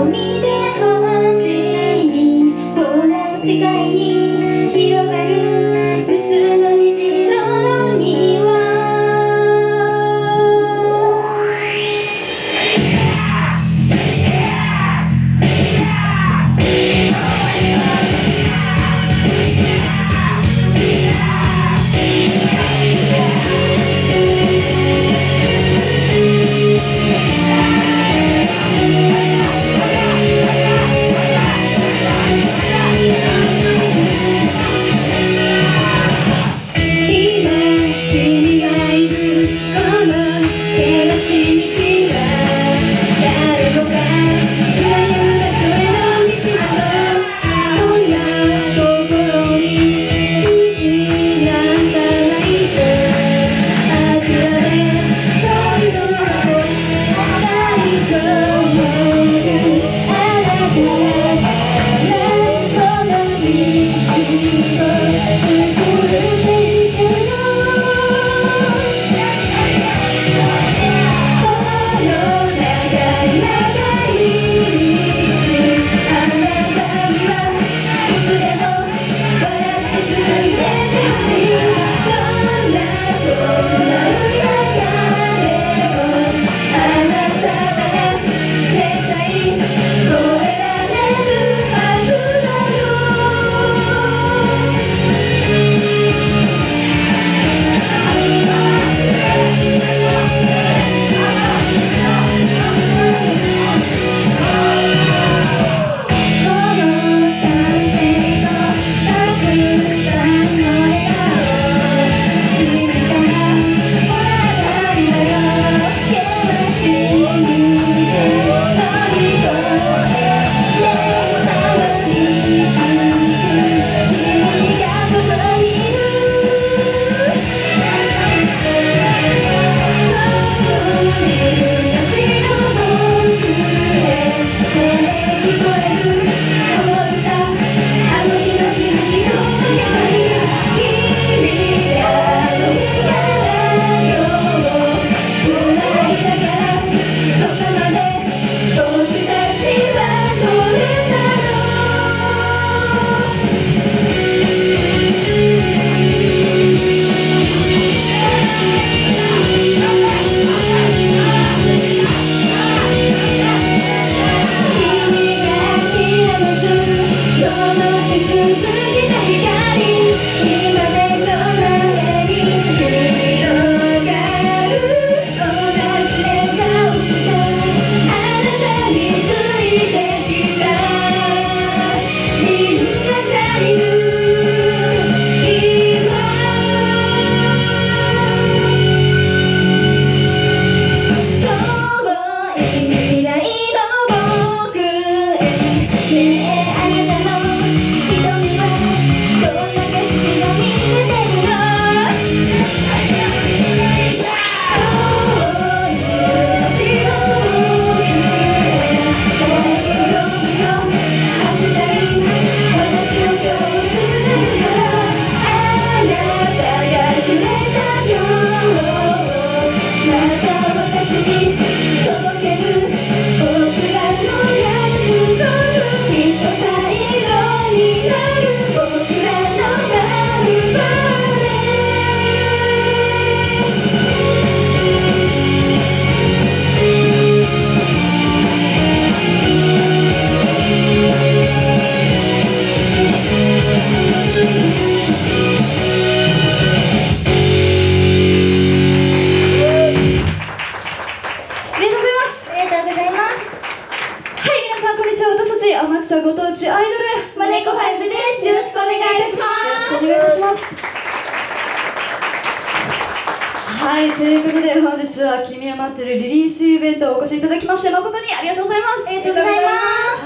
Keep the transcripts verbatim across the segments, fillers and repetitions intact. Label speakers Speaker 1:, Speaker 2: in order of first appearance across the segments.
Speaker 1: はい、ということで本日は君を待ってるリリースイベントをお越しいただきまして誠にありがとうございます。
Speaker 2: ありがとうございます。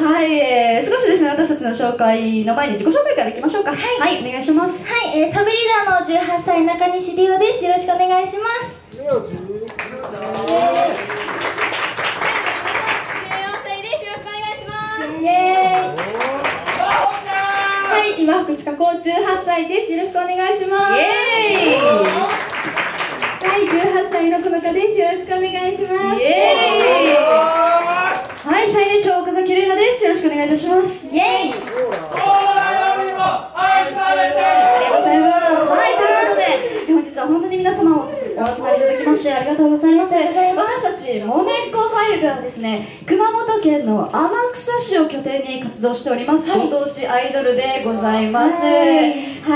Speaker 1: はい、えー、少しですね私たちの紹介の前に自己紹介からいきましょうか。はい、はい、お願いします。
Speaker 2: はい、えー、サブリーダーのじゅうはっさい中西里央です。よろしくお願いします。
Speaker 3: じゅうよんさいです。よろしくお願いします。
Speaker 2: イエーイ。はい、今福千佳子じゅうはっさいです。よろしくお願いします。
Speaker 1: イエーイ。
Speaker 2: はい、じゅうはっさいのこのかです。よろしくお願いします。
Speaker 1: イエーイ。はい、最年長岡崎玲奈願いいたします。
Speaker 2: イエイ。
Speaker 1: ありがとうございます。はい、ということで本日は本当に皆様お集まりいただきましてありがとうございます。私たちモネッコファイブはですね、熊本県の天草市を拠点に活動しております、ご当地アイドルでございます。はい、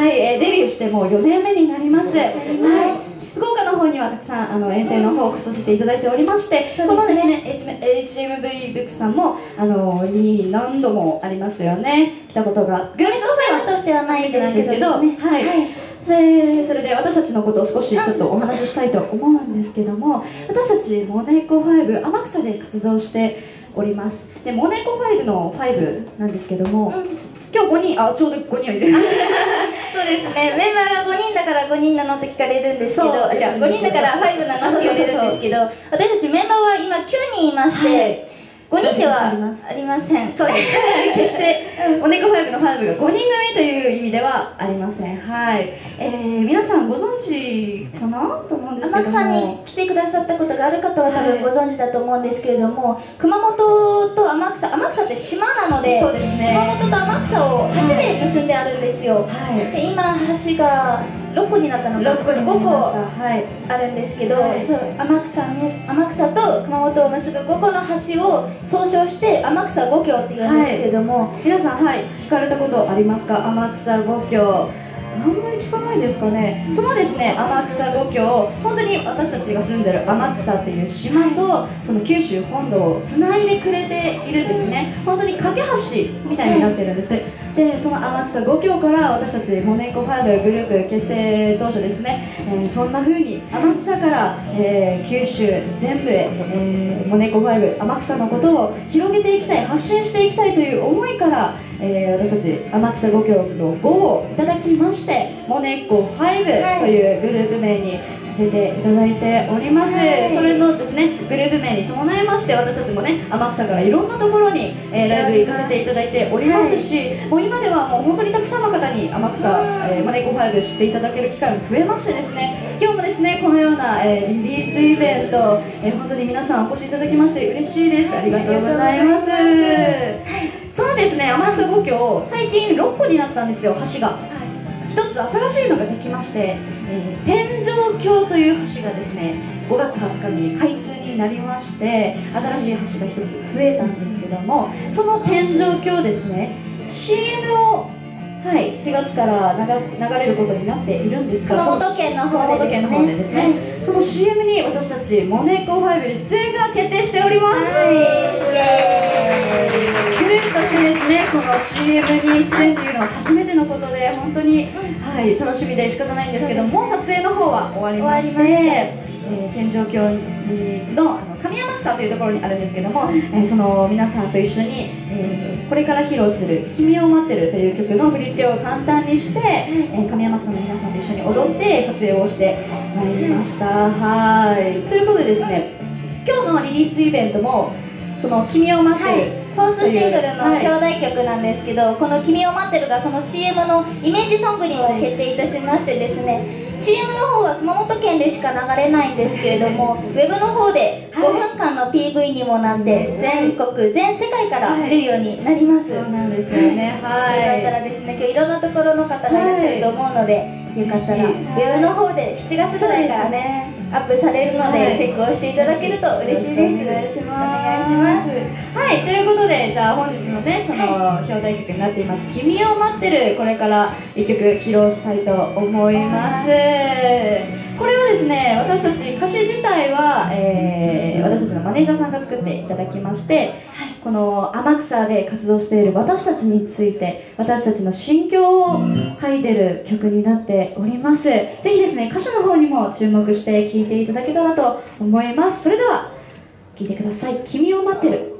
Speaker 1: はい、えー、デビューしてもうよねんめになります。はい、福岡の方にはたくさんあの遠征の方をさせていただいておりまして、うん、このですね エイチエムブイ ブックさんもあのに何度もありますよね、来たことが。グレートスタイルとしてはないんですけど、はい、はい、それそれで私たちのことを少しちょっとお話ししたいと思うんですけども、私たちモネコファイブ天草で活動しております。でモネコファイブのファイブなんですけども、うん、今日ごにん、あ、ちょうどごにんはいる
Speaker 2: そうですね、メンバーがごにんだからごにんなのって聞かれるんですけど、あ、じゃあごにんだからファイブなのって聞かれるんですけど、私たちメンバーは今きゅうにんいまして、はい、ごにんではありません。そうです
Speaker 1: 決してモネコファイブのファイブがごにん組という意味ではありません。はい、えー、皆さんご存知かなと思うんですけども、
Speaker 2: 天草に来てくださったことがある方は多分ご存知だと思うんですけれども、はい、熊本と天草、天草って島なので、
Speaker 1: そうですね、
Speaker 2: 熊本と天草を橋で結んであるんですよ。はい、で今橋がろっこになったのか
Speaker 1: ろっこになりました。
Speaker 2: はい、あるんですけど、はい、そう天草に天草と熊本を結ぶごこの橋を総称して天草五橋って言うんですけども、はい、
Speaker 1: 皆さん、はい、聞かれたことありますか？天草五橋、あんまり聞かないですかね。そのですね天草五橋、本当に私たちが住んでる天草っていう島とその九州本土をつないでくれているんですね。本当に架け橋みたいになってるんです。でその天草五橋から私たちモネコファイブグループ結成当初ですね、えー、そんな風に天草から、えー、九州全部へ、えー、モネコファイブ天草のことを広げていきたい、発信していきたいという思いから、えー、私たち天草五橋のごをいただきまして、モネコファイブというグループ名にさせていただいております。はい、それのですねグループ名に伴いまして、私たちもね天草からいろんなところに、えー、ライブ行かせていただいておりますし、はい、もう今ではもう本当にたくさんの方に天草、えー、モネコファイブ知っていただける機会も増えましてですね、今日もですねこのような、えー、リリースイベント、えー、本当に皆さんお越しいただきまして嬉しいです。ありがとうございます。そのですね天草五橋、最近ろっこになったんですよ、橋が。一つ新しいのができまして、えー、天井橋という橋がですねごがつはつかに開通になりまして、新しい橋が一つ増えたんですけども、その天井橋ですね シーエム を、はい、しちがつから流す流れることになっているんですが、
Speaker 2: 熊本県の方でですね、
Speaker 1: 熊本県の方でですね、はい、その シーエム に私たちモネコファイブ出演が決定しております。
Speaker 2: はい、イエーイ。
Speaker 1: グループとしてですねこの シーエム に出演というのは初めてのことで本当に、はい、楽しみで仕方ないんですけども、撮影の方は終わりまして、えー、天井橋のあの上天草というところにあるんですけども、えー、その皆さんと一緒に、えー、これから披露する「君を待ってる」という曲の振り付けを簡単にして、えー、上天草の皆さんと一緒に踊って撮影をしてまいりました。はい、ということでですね、今日のリリースイベントもその「君を待ってる」はい、
Speaker 2: フォースシングルの表題曲なんですけど、はい、この「君を待ってる」がその シーエム のイメージソングにも決定いたしましてですね、 シーエム の方は熊本県でしか流れないんですけれども、ウェブの方でごふんかんの ピーブイ にもなって全国全世界から見れるようになります。
Speaker 1: そうなんですよね。はい、
Speaker 2: よかったらですね、今日いろんなところの方がいらっしゃると思うので、よかったらウェブの方でしちがつぐらいからねアップされるので、チェックをしていただけると嬉しいです。よろしくお願いします。
Speaker 1: はい、ということで、じゃあ本日のね、その表題曲になっています「君を待ってる」、これからいっきょく披露したいと思います。これはですね、私たち歌詞自体は、えー、私たちのマネージャーさんが作っていただきまして、この天草で活動している私たちについて、私たちの心境を書いてる曲になっております。ぜひですね歌詞の方にも注目して聴いていただけたらと思います。それでは聴いてください。君を待ってる。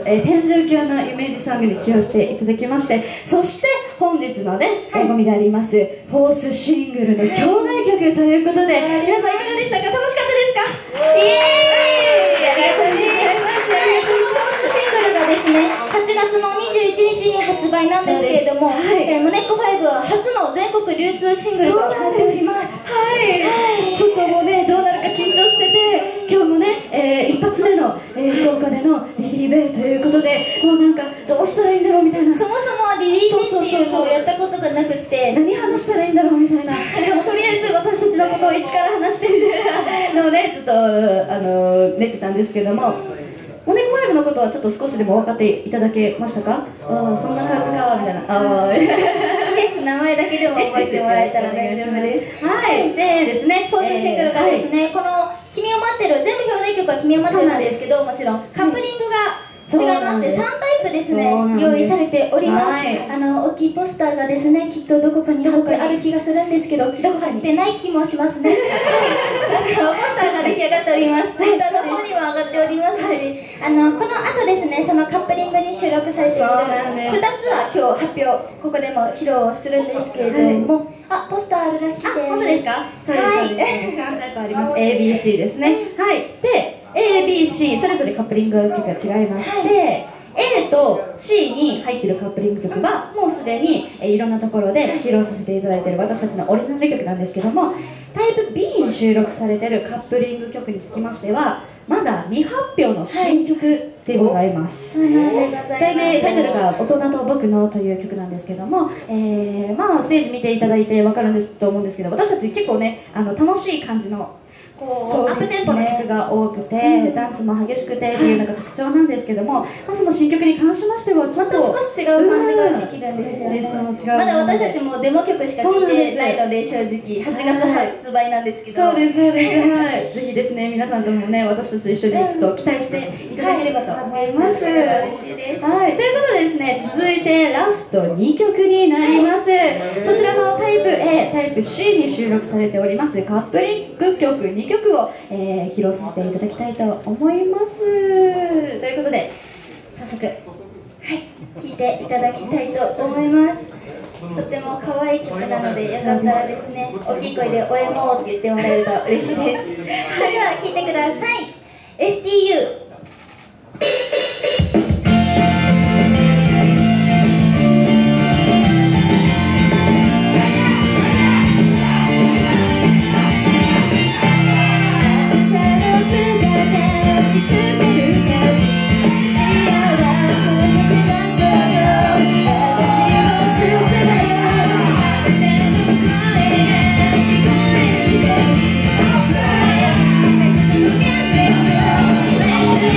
Speaker 1: えー、天井級のイメージソングに起用していただきまして、そして本日のね醍醐味でありますフォースシングルの表題曲ということで、皆さんいかがでしたか？楽しかったですか？イエーイ、ありがとうございます。
Speaker 2: このフォースシングルがですね、はちがつのにじゅういちにちに発売なんですけれども、はい、えー、ムネックファイブは初の全国流通シングルとなっております。
Speaker 1: はい、はい、ちょっともうね、どうなるか緊張してて、今日もね、えー、一発目の、えー、福岡でのリリーベイということで、もうなんかどうしたらいいんだろうみたいな、
Speaker 2: そもそもリリーベイっていうのをやったことがなくて、
Speaker 1: 何話したらいいんだろうみたいな、でもとりあえず私たちのことを一から話してみたいなのをね、ちょっとあの練ってたんですけども、モネコファイブのことはちょっと少しでも分かっていただけましたか？ああ、そんな感じかみたいな。ああ、いいです、
Speaker 2: 名前だけでも覚えてもらえたら大丈夫です。
Speaker 1: はい、でですね、
Speaker 2: フォースシングルがですね、この「君を待ってる」、全部表題曲は「君を待ってる」なんですけど、もちろんカップリングが違いましてさんタイプですね、用意されております。あの大きいポスターがですね、きっとどこかに貼ってある気がするんですけど、どこかに貼ってない気もしますね。あのポスターが出来上がっております。ツイッターの方にも上がっておりますし、あのこの後ですね、そのカップリングに収録されているふたつは今日発表、ここでも披露するんですけれども、あ、ポスターあるらしいです。
Speaker 1: あ、本当ですか？そうです、そうです。さんタイプあります。エービーシー ですね。はい。で、エービーシー それぞれカップリング曲が違いまして、はい、A と シー に入っているカップリング曲はもうすでにいろんなところで披露させていただいている私たちのオリジナル曲なんですけども、タイプ ビー に収録されているカップリング曲につきましてはまだ未発表の新曲でございます。題名、タイトルが「大人と僕の」という曲なんですけども、えー、まあステージ見ていただいて分かるんですと思うんですけど、私たち結構ね、あの楽しい感じのこうアップテンポの曲が多くて、うん、ダンスも激しくてっていうのが特徴なんですけども、まあ、その新曲に関しましてはちょっと
Speaker 2: また少し違う感じができるんですよね。まだ私たちもデモ曲しか聴いてないので、正直はちがつ発売なんですけど、
Speaker 1: そうですそうです、はい、ぜひですね、皆さんともね、私たちと一緒にちょっと期待していただければと思います。
Speaker 2: はい、嬉しいです。
Speaker 1: はい、ということでですね、続いてラストにきょくになります。そちらのタイプ エー、タイプ シー に収録されておりますカップリング曲にきょくを、えー、披露させていただきたいと思います。ということで早速、はい、聴いていただきたいと思います。とても可愛い曲なので、よかったらですね、大きい声で「おえもう」って言ってもらえると嬉しいです。それでは聴いてください。 エスティーユー
Speaker 2: 「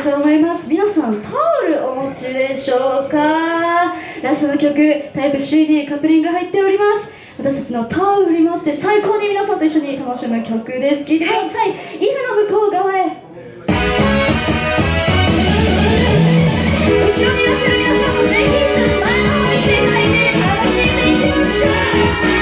Speaker 1: と思います。皆さんタオルお持ちでしょうか。ラストの曲タイプ シーディー カップリングが入っております。私たちのタオル振り回して最高に皆さんと一緒に楽しむ曲です。聴いてください。イフの向こう側へ。後ろにいらっしゃる皆さんもぜひ一緒に前の方に来ていただいて楽しんでいきましょう。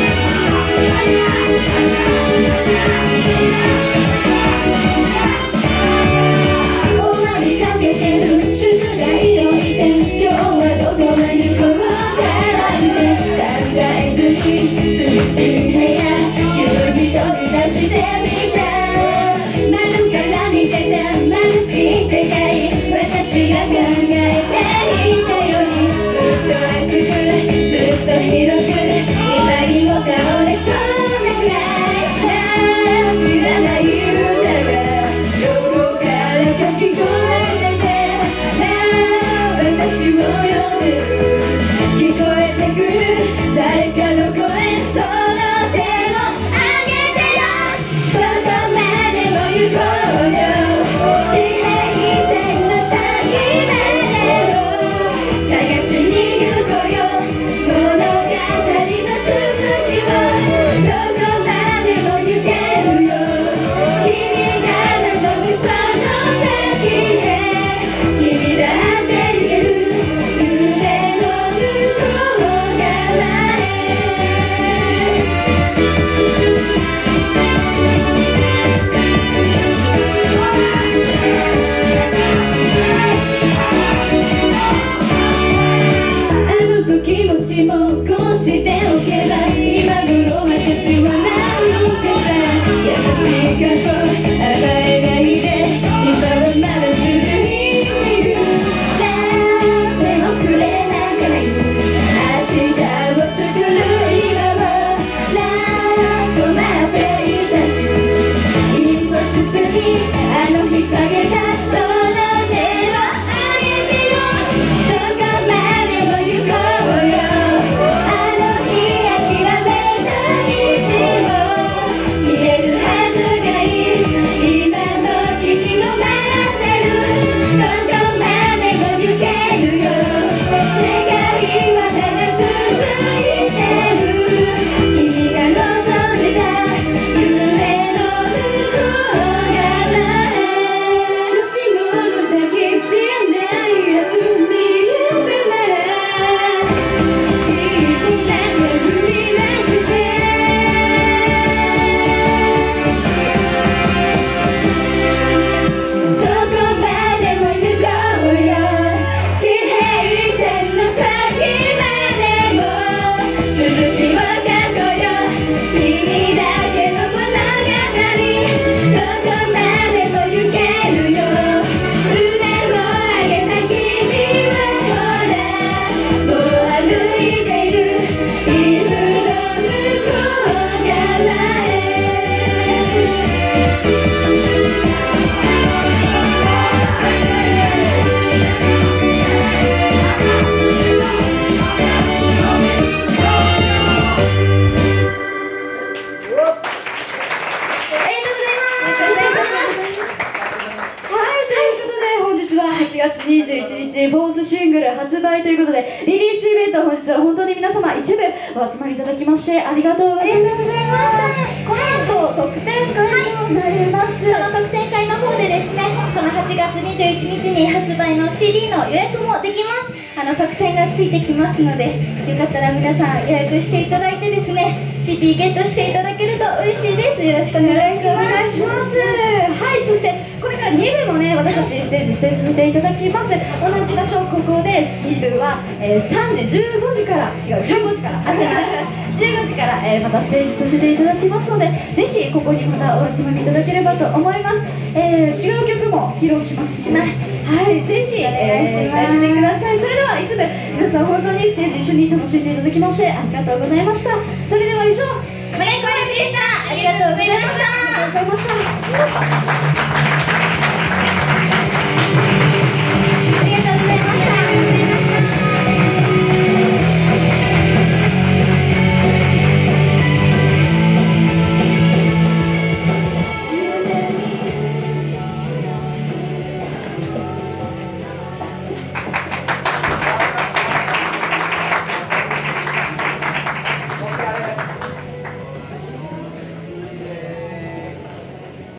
Speaker 1: フォースシングル発売ということでリリースイベント、本日は本当に皆様一部お集まりいただきましてありがとうございました。この後特典会となります、
Speaker 2: はい、その特典会の方でですね、そのはちがつにじゅういちにちに発売の シーディー の予約もできます。あの特典がついてきますので、よかったら皆さん予約していただいてですね シーディー ゲットしていただけると嬉しいです。よろしくお願いします。
Speaker 1: お願いします。はい、そしてこれからに部もね、私たちステージ出演させていただきます。同じ場所ここです。に部は、えー、さんじじゅうごじから違うじゅうごじから合ってますじゅうごじから、えー、またステージさせていただきますので、ぜひここにまたお集まりいただければと思います。えー、違う曲も披露しますし、
Speaker 2: します。
Speaker 1: はい、ぜひお願いします。してください。それではいつも皆さん本当にステージ一緒に楽しんでいただきましてありがとうございました。それでは以上、
Speaker 2: メイクワイフでした。ありがとうございました。
Speaker 1: ありがとうございました。